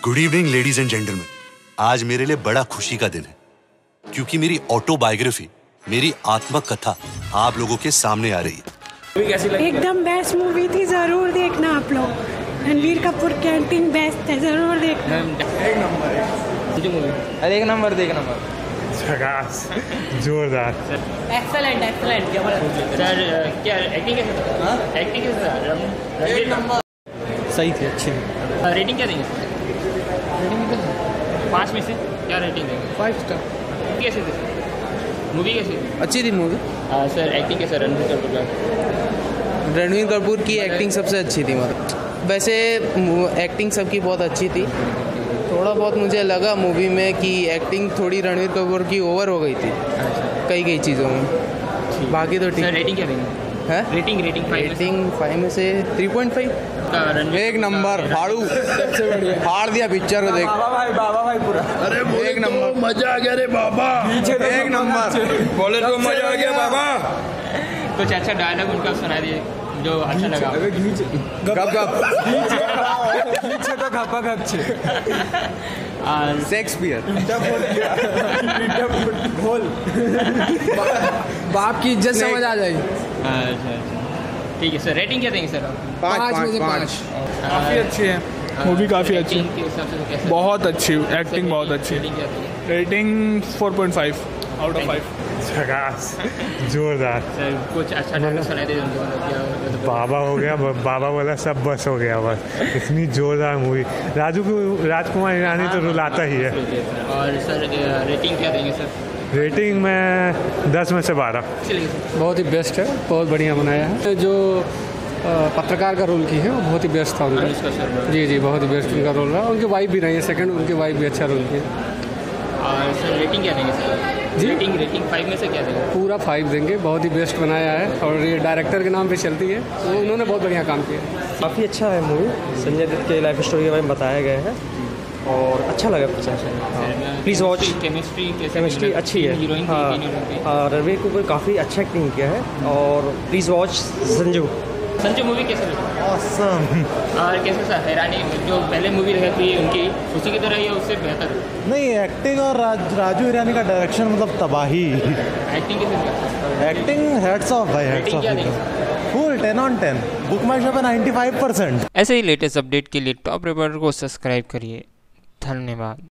Good evening ladies and gentleman. आज मेरे लिए बड़ा खुशी का दिन है क्योंकि मेरी ऑटोबायोग्राफी, मेरी आत्मकथा आप लोगों के सामने आ रही है। कैसी लगी? एकदम बेस्ट मूवी थी, जरूर देखना आप लोग। रणवीर कपूर की एक्टिंग बेस्ट है, जरूर देखना। एक नंबर है। अरे एक नंबर देख नंबर झकास, जोरदार, एक्सेलेंट एक्सेलेंट। सर क्या एक्टिंग कैसे? हाँ एक्टिंग कैसे? एक नंबर सही थी, अच्छी थी। रेटिंग क्या देंगे? रेटिंग 5 में से क्या रेटिंग देंगे? 5 स्टार। कैसे थे मूवी? कैसी? अच्छी थी मूवी। सर एक्टिंग कैसे? रणवीर कपूर का? रणवीर कपूर की एक्टिंग सबसे अच्छी थी। मतलब वैसे एक्टिंग सबकी बहुत अच्छी थी। थोड़ा बहुत मुझे लगा मूवी में कि एक्टिंग थोड़ी रणवीर कपूर की ओवर हो गई थी कई चीज़ों में। बाकी तो ठीक। रेटिंग क्या देंगे? है रेटिंग 5 में से 3.5। एक नंबर फाड़ू, सबसे बढ़िया फाड़ दिया पिक्चर को। देख बाबा भाई पूरा। अरे एक नंबर, मजा आ गया रे बाबा। एक नंबर बोले तो मजा आ गया बाबा। कुछ अच्छा डायलॉग उनका सुना दिए जो अच्छा लगा। गप गप पीछे तो खपा खपछे। शेक्सपियर। बोल बाप की इज्जत समझ आ जाएगी। अच्छा ठीक है सर। रेटिंग क्या देंगे सर? 5 में से 5। काफी अच्छी है मूवी, काफी अच्छी, बहुत अच्छी एक्टिंग, बहुत अच्छी। Rating 4.5 out of 5। झकास, जोरदार। सर कुछ अच्छा डायलॉग सुना दे उनको। बाबा हो गया, बाबा वाला सब बस हो गया बस। इतनी जोरदार मूवी। राजकुमार ईरानी तो रुलाता ही है। और सर रेटिंग क्या देंगे सर? रेटिंग में 10 में से 12। बहुत ही बेस्ट है, बहुत बढ़िया बनाया है। जो पत्रकार का रोल की है वो बहुत ही बेस्ट था उनका। जी बहुत ही बेस्ट उनका रोल रहा। उनकी वाइफ भी रही है सेकंड, उनकी वाइफ भी अच्छा रोल किया। और सर रेटिंग क्या देंगे सर? जी रेटिंग 5 में से क्या देंगे? पूरा 5 देंगे। बहुत ही बेस्ट बनाया है और ये डायरेक्टर के नाम पे चलती है, तो उन्होंने बहुत बढ़िया काम किया। काफ़ी अच्छा है मूवी। संजय दत्त के लाइफ स्टोरी के बारे में बताया गया है और अच्छा लगा पिक्चर से। Please watch. केमिस्ट्री अच्छी है। हाँ रणवीर कपूर काफ़ी अच्छा एक्टिंग किया है। और प्लीज़ वॉच संजू मूवी कैसे लगी? ऑसम। और कैसे सर हैरानी जो पहले मूवी लगी थी उनकी, उसी की तरह ही उससे बेहतर? नहीं, एक्टिंग और राजू ईरानी का डायरेक्शन मतलब तबाही। एक्टिंग कैसे? एक्टिंग हेड्स ऑफ भाई, heads off. Full 10 on 10। Book my show पे 95%। ऐसे ही लेटेस्ट अपडेट के लिए टॉप रिपोर्टर को सब्सक्राइब करिए। धन्यवाद।